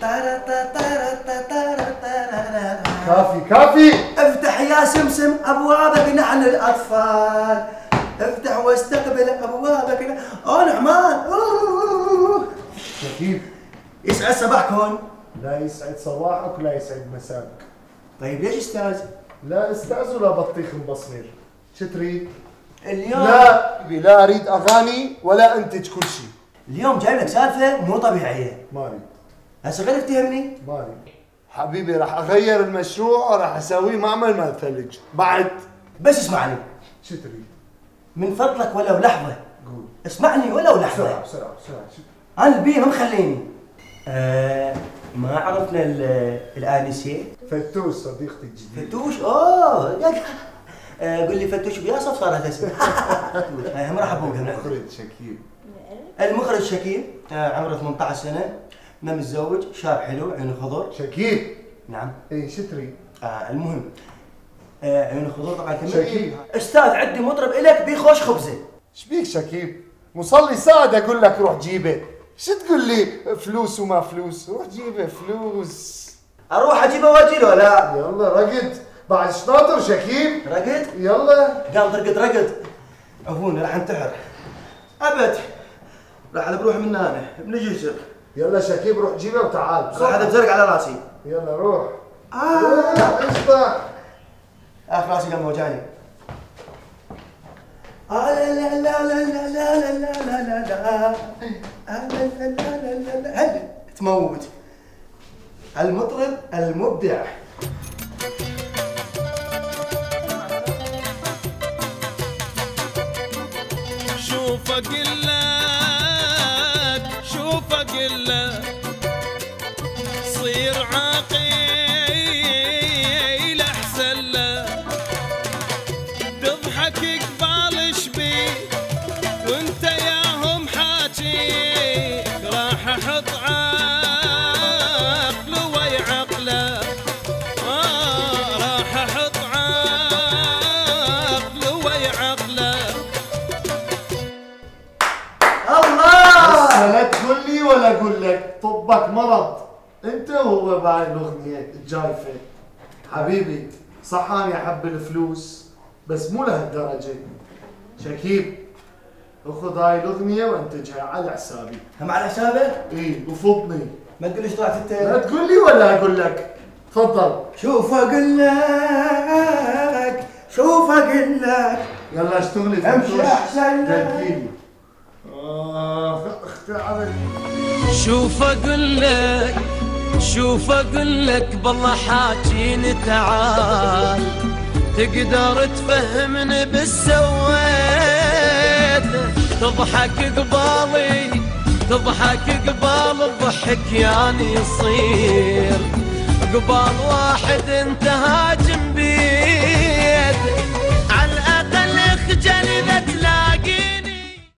كافي كافي. افتح يا سمسم ابوابك نحن الاطفال، افتح واستقبل ابوابك. نعمان. شكيب يسعد صباحكم. لا يسعد صباحك ولا يسعد مساك. طيب ليش استاذ؟ لا استاذ ولا بطيخ مبصمر. شو تريد؟ اليوم لا اريد اغاني ولا انتج كل شيء. اليوم جايب لك سالفه مو طبيعيه. ما اريد. هسه غير تتهمني؟ ما اريد. حبيبي راح اغير المشروع وراح اسويه معمل مال ثلج بعد. بس اسمعني. شو تريد؟ من فضلك ولو لحظه. قول. اسمعني ولو لحظه. بسرعه بسرعه بسرعه. انا البيه ما مخليني. ما عرفنا الآنسة؟ فتوش صديقتي الجديدة. فتوش؟ قول لي فتوش بيا صفارة اسمه. هم راح ابوقها. المخرج شكيب. المخرج شكيب، عمره 18 سنة، ما متزوج، شاب حلو، عيونه خضر. شكيب. نعم. اي شو تريد؟ المهم عيونه خضر طبعا كمان. شكيب. استاذ عندي مطرب الك بيخوش خبزة. ايش بيك شكيب؟ مصلي ساعة اقول لك روح جيبه. شو تقول لي فلوس وما فلوس؟ روح جيبه فلوس. اروح اجيبه واجي له لا؟ يلا رقد، بعد ايش ناطر شكيب؟ رقد؟ يلا. قام رقد. عفوني راح انتحر. ابد. راح بروح من هنا بنجسر. يلا شكيب روح جيبه وتعال. راح بزرق على راسي. يلا روح. اصبح. اخ راسي قام وجعني. لا لا لا لا لا لا لا لا لا لا تموت. المطرب المبدع. شوف اقول لك صير عاقل احسن لك، تضحك قبال شبي وانت ياهم حاجي، راح احط عقل ويا عقله، راح احط عقل ويا عقله. الله. لا تقول لي ولا اقول لك، طبك مرض انت وهو باعي الاغنيه الجايفه. حبيبي صح اني احب الفلوس بس مو لهالدرجه. شكيب اخذ هاي الاغنيه وانتجها على حسابي. هم على حسابه؟ اي وفضني. ما تقول ايش طلعت انت؟ لا تقول لي ولا اقول لك. تفضل. شوف اقول لك. يلا اشتغلي امشي احسن لك. تركيلي. اختي عمل. شوف اقول لك بالله حاجيني تعال، تقدر تفهمني بالسويت، تضحك قبال الضحك يعني يصير، قبال واحد انت هاجم بيد، على الاقل اخجل اذا